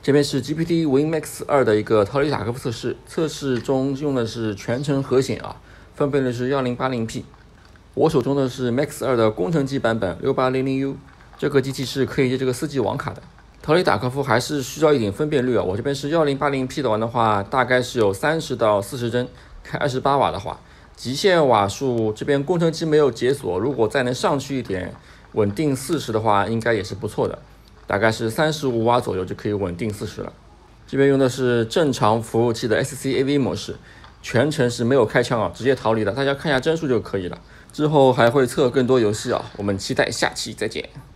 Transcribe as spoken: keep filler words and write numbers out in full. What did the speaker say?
这边是 G P T Win Max 二的一个逃离塔科夫测试，测试中用的是全程核显啊，分辨率是 一零八零P。我手中的是 Max 二的工程机版本 六八零零 U， 这个机器是可以接这个四 G 网卡的。逃离塔科夫还是需要一点分辨率啊，我这边是 一零八零P 的玩的话，大概是有三十到四十帧，开二十八瓦的话，极限瓦数这边工程机没有解锁，如果再能上去一点，稳定四十的话，应该也是不错的。大概是三十五瓦左右就可以稳定四十了。这边用的是正常服务器的 S C A V 模式，全程是没有开枪啊，直接逃离的，大家看一下帧数就可以了。之后还会测更多游戏啊，我们期待下期再见。